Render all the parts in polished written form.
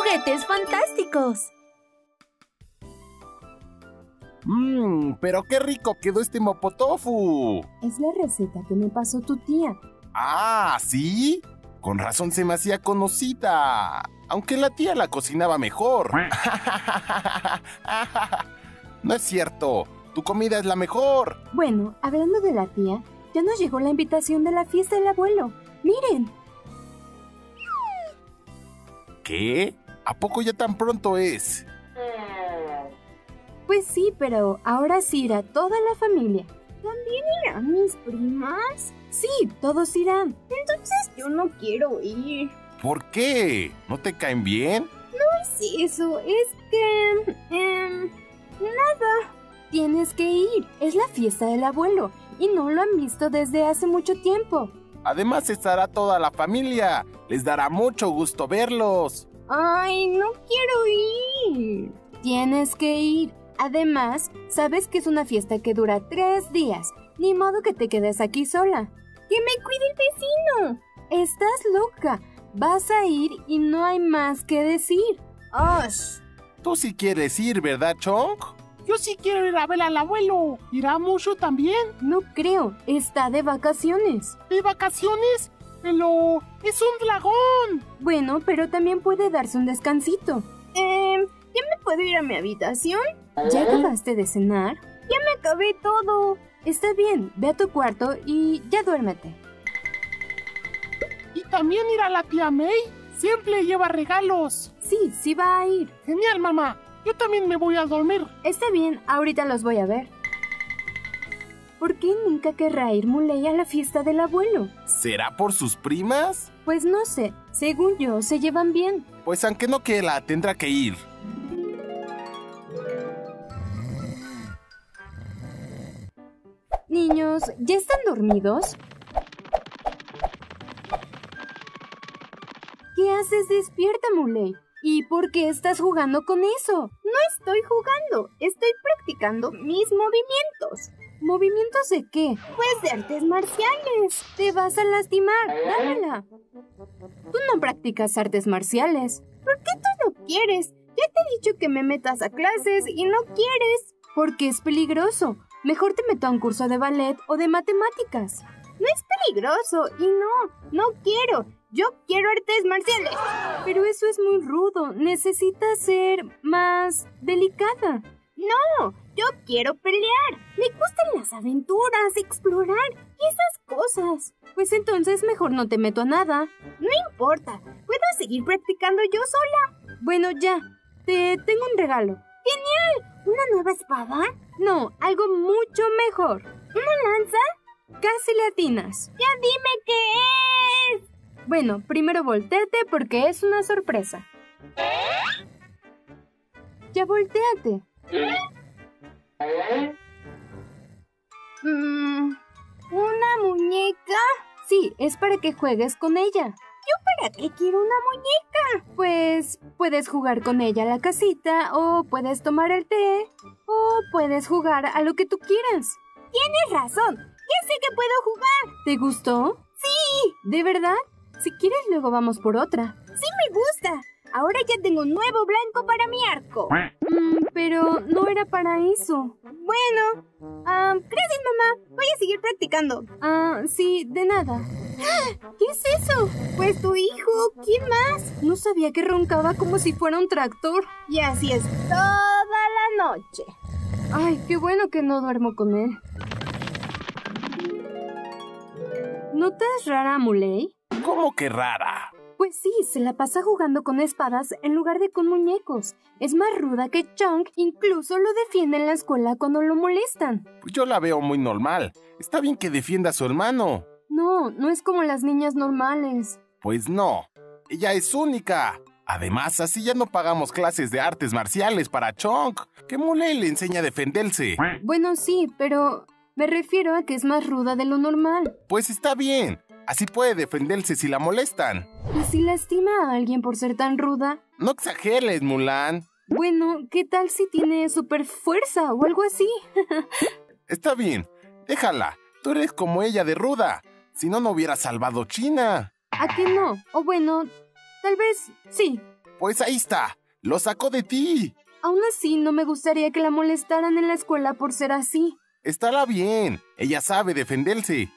juguetes fantásticos. Pero qué rico quedó este mopotofu. Es la receta que me pasó tu tía. Ah, ¿sí? Con razón se me hacía conocida. Aunque la tía la cocinaba mejor. No es cierto. Tu comida es la mejor. Bueno, hablando de la tía, ya nos llegó la invitación de la fiesta del abuelo. ¡Miren! ¿Qué? ¿A poco ya tan pronto es? Pues sí, pero ahora sí irá toda la familia. ¿También irán mis primas? Sí, todos irán. Entonces yo no quiero ir. ¿Por qué? ¿No te caen bien? No es eso, es que... nada. Tienes que ir. Es la fiesta del abuelo y no lo han visto desde hace mucho tiempo. Además estará toda la familia. Les dará mucho gusto verlos. Ay, no quiero ir. Tienes que ir. Además, sabes que es una fiesta que dura 3 días. Ni modo que te quedes aquí sola. ¡Que me cuide el vecino! Estás loca. Vas a ir y no hay más que decir. ¡Osh! Tú sí quieres ir, ¿verdad, Chonk? Yo sí quiero ir a ver al abuelo. ¿Irá Mushu también? No creo. Está de vacaciones. ¿De vacaciones? Pero es un dragón. Bueno, pero también puede darse un descansito. ¿Ya me puedo ir a mi habitación? ¿Ya acabaste de cenar? Ya me acabé todo. Está bien, ve a tu cuarto y ya duérmete. ¿Y también irá la tía May? Siempre lleva regalos. Sí, sí va a ir. Genial, mamá. Yo también me voy a dormir. Está bien, ahorita los voy a ver. ¿Por qué nunca querrá ir Muley a la fiesta del abuelo? ¿Será por sus primas? Pues no sé, según yo se llevan bien. Pues aunque no quiera, tendrá que ir. Niños, ¿ya están dormidos? ¿Qué haces despierta, Muley? ¿Y por qué estás jugando con eso? No estoy jugando, estoy practicando mis movimientos. ¿Movimientos de qué? Pues de artes marciales. Te vas a lastimar, dámela. Tú no practicas artes marciales. ¿Por qué tú no quieres? Ya te he dicho que me metas a clases y no quieres. Porque es peligroso. Mejor te meto a un curso de ballet o de matemáticas. No es peligroso y no quiero. Yo quiero artes marciales. Pero eso es muy rudo. Necesitas ser más delicada. No, yo quiero pelear. Me gustan las aventuras, explorar y esas cosas. Pues entonces mejor no te meto a nada. No importa, puedo seguir practicando yo sola. Bueno, ya. Te tengo un regalo. ¡Genial! ¿Una nueva espada? No, algo mucho mejor. ¿Una lanza? Casi le atinas. ¡Ya dime qué es! Bueno, primero voltéate porque es una sorpresa. Ya voltéate. ¿Una muñeca? Sí, es para que juegues con ella. ¿Yo para qué quiero una muñeca? Pues puedes jugar con ella a la casita, o puedes tomar el té, o puedes jugar a lo que tú quieras. Tienes razón, ya sé que puedo jugar. ¿Te gustó? Sí. ¿De verdad? Si quieres luego vamos por otra. Sí me gusta. Ahora ya tengo un nuevo blanco para mi arco. Pero no era para eso. Bueno, gracias mamá. Voy a seguir practicando. Sí, de nada. ¿Qué es eso? Pues tu hijo. ¿Quién más? No sabía que roncaba como si fuera un tractor. Y así es toda la noche. Ay, qué bueno que no duermo con él. ¿Notas rara a Muley? ¿Cómo que rara? Pues sí, se la pasa jugando con espadas en lugar de con muñecos. Es más ruda que Chunk, incluso lo defiende en la escuela cuando lo molestan. Pues yo la veo muy normal. Está bien que defienda a su hermano. No, no es como las niñas normales. Pues no, ella es única. Además, así ya no pagamos clases de artes marciales para Chunk, que Muley le enseña a defenderse. Bueno, sí, pero me refiero a que es más ruda de lo normal. Pues está bien, así puede defenderse si la molestan. ¿Y si lastima a alguien por ser tan ruda? No exageres, Mulan. Bueno, ¿qué tal si tiene super fuerza o algo así? Está bien, déjala. Tú eres como ella de ruda. Si no, no hubiera salvado China. ¿A qué no? O bueno, tal vez sí. Pues ahí está. Lo sacó de ti. Aún así, no me gustaría que la molestaran en la escuela por ser así. Estará bien. Ella sabe defenderse.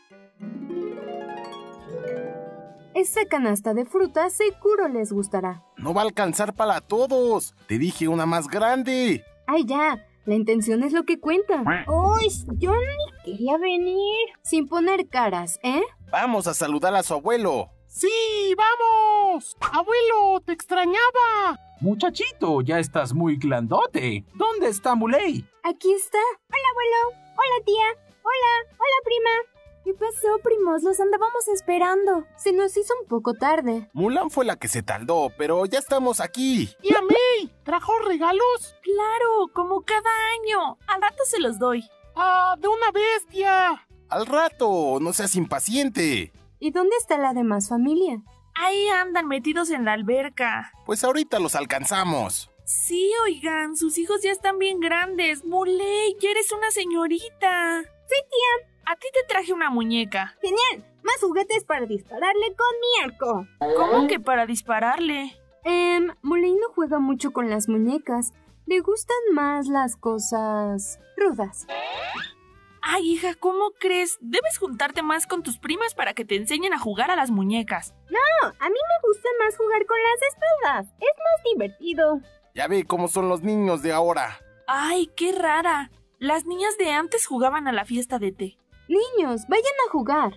Esa canasta de fruta seguro les gustará. No va a alcanzar para todos. Te dije una más grande. ¡Ay, ya! La intención es lo que cuenta. ¡Uy! Yo ni quería venir. Sin poner caras, ¿eh? Vamos a saludar a su abuelo. ¡Sí, vamos! ¡Abuelo, te extrañaba! Muchachito, ya estás muy grandote. ¿Dónde está Muley? Aquí está. Hola, abuelo. Hola, tía. Hola, prima. ¿Qué pasó, primos? Los andábamos esperando. Se nos hizo un poco tarde. Mulan fue la que se tardó, pero ya estamos aquí. ¿Y a May? ¿Trajo regalos? Claro, como cada año. Al rato se los doy. ¡Ah, de una bestia! Al rato, no seas impaciente. ¿Y dónde está la demás familia? Ahí andan metidos en la alberca. Pues ahorita los alcanzamos. Sí, oigan, sus hijos ya están bien grandes. Muley, ya eres una señorita. Sí, tía. A ti te traje una muñeca. Genial. Más juguetes para dispararle con mi arco. ¿Cómo que para dispararle? Muley no juega mucho con las muñecas. Le gustan más las cosas rudas. Ay, hija, ¿cómo crees? Debes juntarte más con tus primas para que te enseñen a jugar a las muñecas. No, a mí me gusta más jugar con las espadas. Es más divertido. Ya ve cómo son los niños de ahora. Ay, qué rara. Las niñas de antes jugaban a la fiesta de té. Niños, vayan a jugar.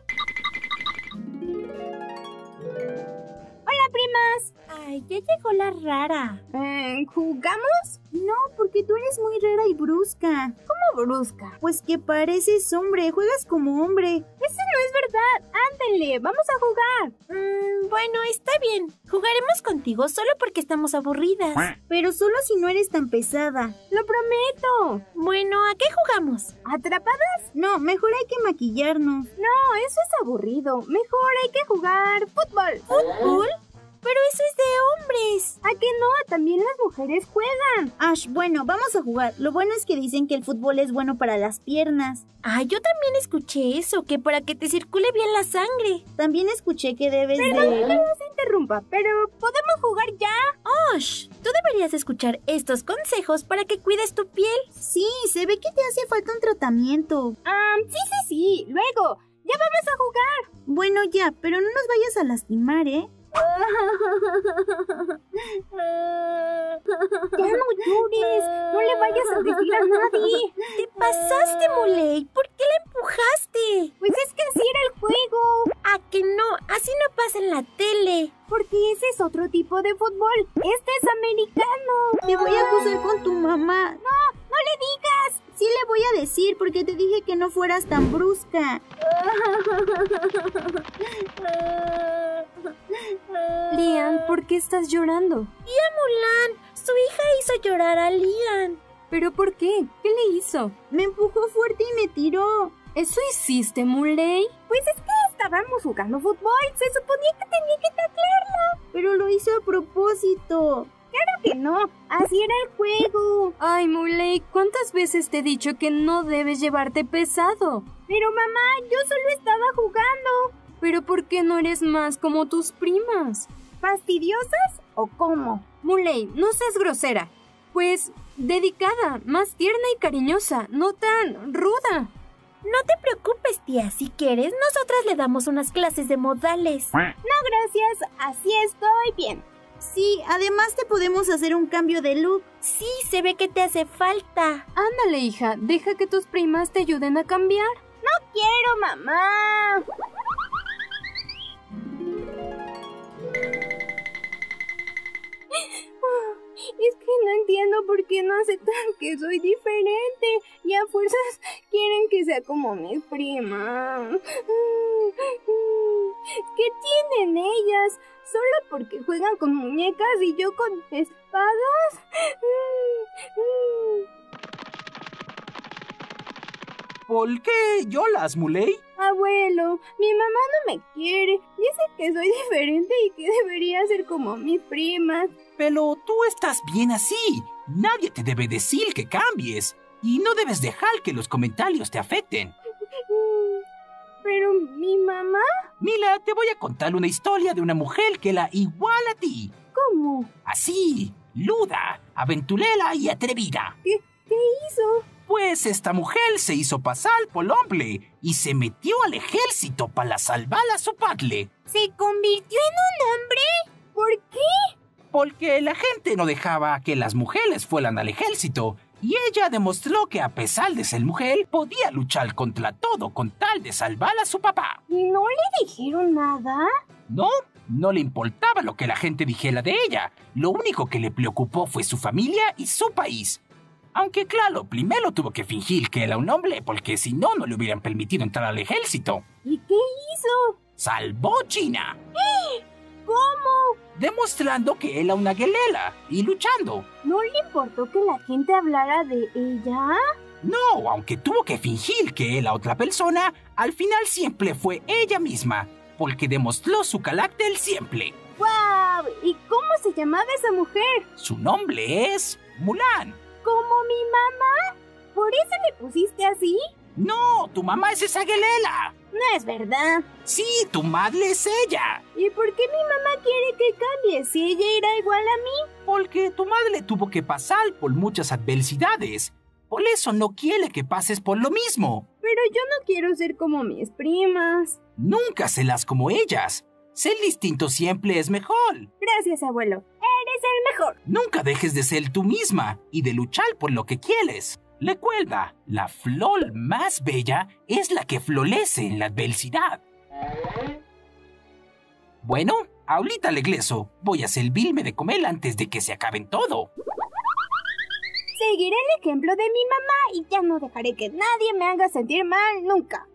Hola, primas. Ay, ya llegó la rara. ¿Jugamos? No, porque tú eres muy rara y brusca. ¿Cómo brusca? Pues que pareces hombre, juegas como hombre. Eso no es verdad. Ándale, vamos a jugar. Bueno, está bien. Jugaremos contigo solo porque estamos aburridas. Pero solo si no eres tan pesada. Lo prometo. Bueno, ¿a qué jugamos? ¿Atrapadas? No, mejor hay que maquillarnos. No, eso es aburrido. Mejor hay que jugar fútbol. ¿Fútbol? Pero eso es de hombres. ¿A qué no? También las mujeres juegan. Ash, bueno, vamos a jugar. Lo bueno es que dicen que el fútbol es bueno para las piernas. Ah, yo también escuché eso, que para que te circule bien la sangre. También escuché que debes Perdón, que se interrumpa, pero ¿podemos jugar ya? Ash, tú deberías escuchar estos consejos para que cuides tu piel. Sí, se ve que te hace falta un tratamiento. Sí. Luego, ya vamos a jugar. Bueno, ya, pero no nos vayas a lastimar, ¿eh? Ya no llores, no le vayas a decir a nadie. Te pasaste, Muley. ¿Por qué la empujaste? Pues es que así era el juego. ¿A que no? Así no pasa en la tele. Porque ese es otro tipo de fútbol. Este es americano. Te voy a acusar con tu mamá. No le digas. Sí le voy a decir porque te dije que no fueras tan brusca. Lian, ¿por qué estás llorando? Tía Mulan, su hija hizo llorar a Lian. ¿Pero por qué? ¿Qué le hizo? Me empujó fuerte y me tiró. ¿Eso hiciste, Muley? Pues es que estábamos jugando fútbol. Se suponía que tenía que taclearla. Pero lo hizo a propósito. Claro que no. Así era el juego. Ay, Muley, ¿cuántas veces te he dicho que no debes llevarte pesado? Pero mamá, yo solo estaba jugando. ¿Pero por qué no eres más como tus primas? ¿Fastidiosas o cómo? Muley, no seas grosera. Pues, dedicada, más tierna y cariñosa, no tan ruda. No te preocupes, tía. Si quieres, nosotras le damos unas clases de modales. No, gracias. Así estoy bien. Sí, además te podemos hacer un cambio de look. Sí, se ve que te hace falta. Ándale, hija, deja que tus primas te ayuden a cambiar. No quiero, mamá. Es que no entiendo por qué no aceptan que soy diferente y a fuerzas quieren que sea como mis primas. ¿Qué tienen ellas? ¿Solo porque juegan con muñecas y yo con espadas? ¿Por qué lloras, Muley? Abuelo, mi mamá no me quiere. Dice que soy diferente y que debería ser como mis primas. Pero tú estás bien así. Nadie te debe decir que cambies. Y no debes dejar que los comentarios te afecten. ¿Pero mi mamá? Mila, te voy a contar una historia de una mujer que era igual a ti. ¿Cómo? ¿Cómo? Así, luda, aventurera y atrevida. ¿Qué hizo? Pues esta mujer se hizo pasar por hombre y se metió al ejército para salvar a su padre. ¿Se convirtió en un hombre? ¿Por qué? Porque la gente no dejaba que las mujeres fueran al ejército. Y ella demostró que a pesar de ser mujer, podía luchar contra todo con tal de salvar a su papá. ¿Y no le dijeron nada? No le importaba lo que la gente dijera de ella. Lo único que le preocupó fue su familia y su país. Aunque claro, primero tuvo que fingir que era un hombre, porque si no, no le hubieran permitido entrar al ejército. ¿Y qué hizo? ¡Salvó China! ¿Cómo? Demostrando que era una guerrera y luchando. ¿No le importó que la gente hablara de ella? No, aunque tuvo que fingir que era otra persona, al final siempre fue ella misma, porque demostró su carácter siempre. ¡Guau! ¿Y cómo se llamaba esa mujer? Su nombre es Mulan. ¿Como mi mamá? ¿Por eso le pusiste así? No, tu mamá es esa guerrera. No es verdad. Sí, tu madre es ella. ¿Y por qué mi mamá quiere que cambie si ella era igual a mí? Porque tu madre tuvo que pasar por muchas adversidades. Por eso no quiere que pases por lo mismo. Pero yo no quiero ser como mis primas. Nunca serás como ellas. Ser distinto siempre es mejor. Gracias, abuelo. Eres el mejor. Nunca dejes de ser tú misma y de luchar por lo que quieres. Recuerda, la flor más bella es la que florece en la adversidad. Bueno, ahorita regreso. Voy a servirme de comer antes de que se acaben todo. Seguiré el ejemplo de mi mamá y ya no dejaré que nadie me haga sentir mal nunca.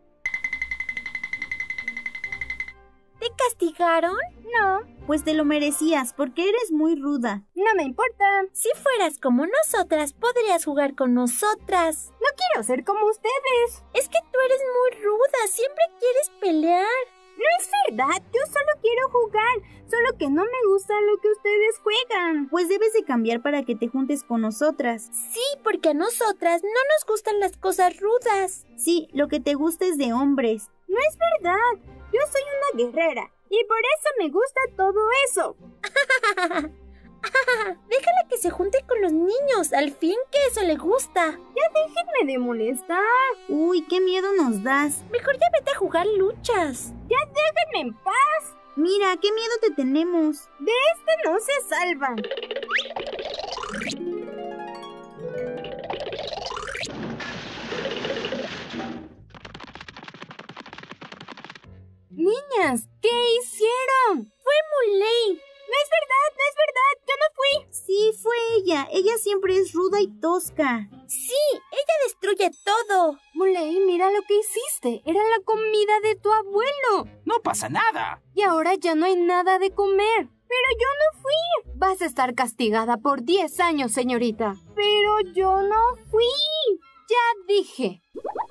¿Te castigaron? No, Pues te lo merecías, porque eres muy ruda. no me importa. Si fueras como nosotras, podrías jugar con nosotras. No quiero ser como ustedes. Es que tú eres muy ruda, siempre quieres pelear. No es verdad, yo solo quiero jugar. Solo que no me gusta lo que ustedes juegan. Pues debes de cambiar para que te juntes con nosotras. Sí, porque a nosotras no nos gustan las cosas rudas. Sí, lo que te gusta es de hombres. No es verdad. Yo soy una guerrera y por eso me gusta todo eso. Déjala que se junte con los niños, al fin que eso le gusta. Déjenme de molestar. Uy, qué miedo nos das. Mejor ya vete a jugar luchas. Déjenme en paz. Mira, qué miedo te tenemos. De este no se salvan. Niñas, ¿qué hicieron? Fue Muley. No es verdad, yo no fui. Sí, fue ella. Ella siempre es ruda y tosca. Sí, ella destruye todo. Muley, mira lo que hiciste. Era la comida de tu abuelo. No pasa nada. Y ahora ya no hay nada de comer. Pero yo no fui. Vas a estar castigada por 10 años, señorita. Pero yo no fui. Ya dije.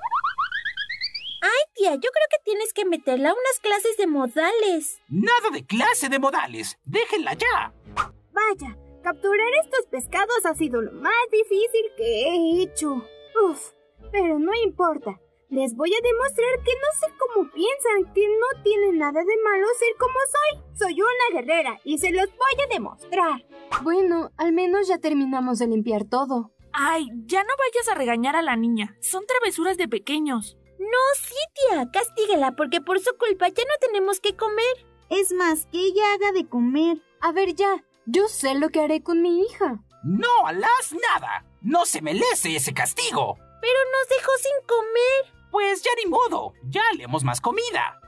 Ay, tía, yo creo que tienes que meterla a unas clases de modales. Nada de clase de modales. Déjenla ya. Vaya, capturar estos pescados ha sido lo más difícil que he hecho. Uf, pero no importa. Les voy a demostrar que no sé cómo piensan, que no tiene nada de malo ser como soy. Soy una guerrera y se los voy a demostrar. Bueno, al menos ya terminamos de limpiar todo. Ay, ya no vayas a regañar a la niña. Son travesuras de pequeños. No, sí, tía, castíguela porque por su culpa ya no tenemos que comer. Es más, que ella haga de comer. A ver ya, yo sé lo que haré con mi hija. No harás nada. No se merece ese castigo. Pero nos dejó sin comer. Pues ya ni modo. Ya haremos más comida.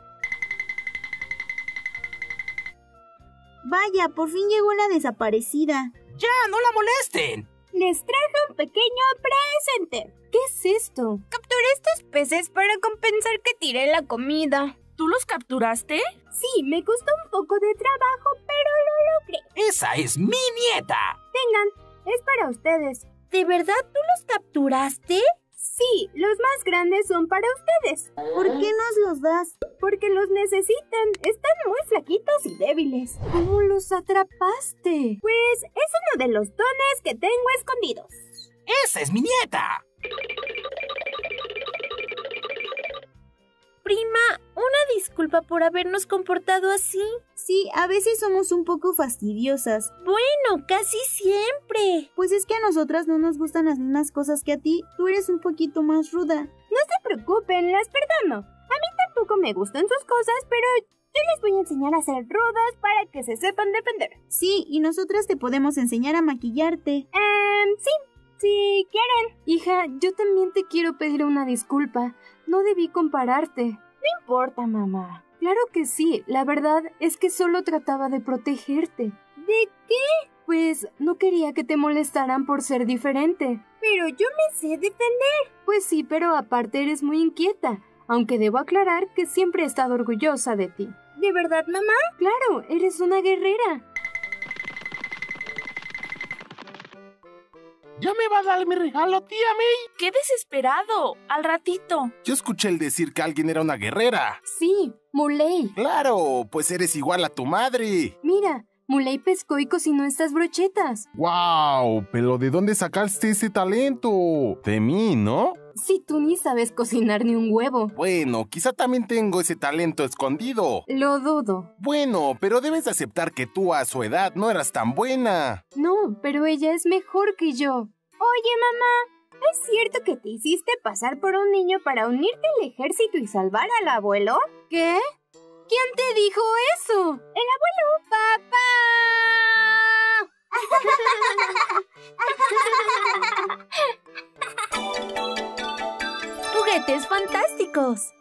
Vaya, por fin llegó la desaparecida. Ya, no la molesten. Les traje un pequeño presente. ¿Qué es esto? Capturé estos peces para compensar que tiré la comida. ¿Tú los capturaste? Sí, me costó un poco de trabajo, pero lo logré. Esa es mi nieta. Tengan, es para ustedes. ¿De verdad tú los capturaste? Sí, los más grandes son para ustedes. ¿Por qué nos los das? Porque los necesitan. Están muy flaquitos y débiles. ¿Cómo los atrapaste? Pues es uno de los dones que tengo escondidos. Esa es mi nieta. Prima, una disculpa por habernos comportado así. Sí, a veces somos un poco fastidiosas. Bueno, casi siempre. Pues es que a nosotras no nos gustan las mismas cosas que a ti. Tú eres un poquito más ruda. No se preocupen, las perdono. A mí tampoco me gustan sus cosas, pero yo les voy a enseñar a ser rudas para que se sepan defender. Sí, y nosotras te podemos enseñar a maquillarte. Sí, si quieren. Hija, yo también te quiero pedir una disculpa. No debí compararte. No importa, mamá. Claro que sí, la verdad es que solo trataba de protegerte. ¿De qué? Pues no quería que te molestaran por ser diferente. Pero yo me sé defender. Pues sí, pero aparte eres muy inquieta, aunque debo aclarar que siempre he estado orgullosa de ti. ¿De verdad, mamá? Claro, eres una guerrera. ¿Ya me va a dar mi regalo, tía May? ¡Qué desesperado! Al ratito. Yo escuché el decir que alguien era una guerrera. Sí, Muley. Claro, pues eres igual a tu madre. Mira, Muley pescó y cocinó estas brochetas. ¡Wow! ¿Pero de dónde sacaste ese talento? De mí, ¿no? Si tú ni sabes cocinar ni un huevo. Bueno, quizá también tengo ese talento escondido. Lo dudo. Bueno, pero debes aceptar que tú a su edad no eras tan buena. No, pero ella es mejor que yo. Oye, mamá, ¿es cierto que te hiciste pasar por un niño para unirte al ejército y salvar al abuelo? ¿Qué? ¿Quién te dijo eso? ¡El abuelo! ¡Papá! ¡Juguetes fantásticos!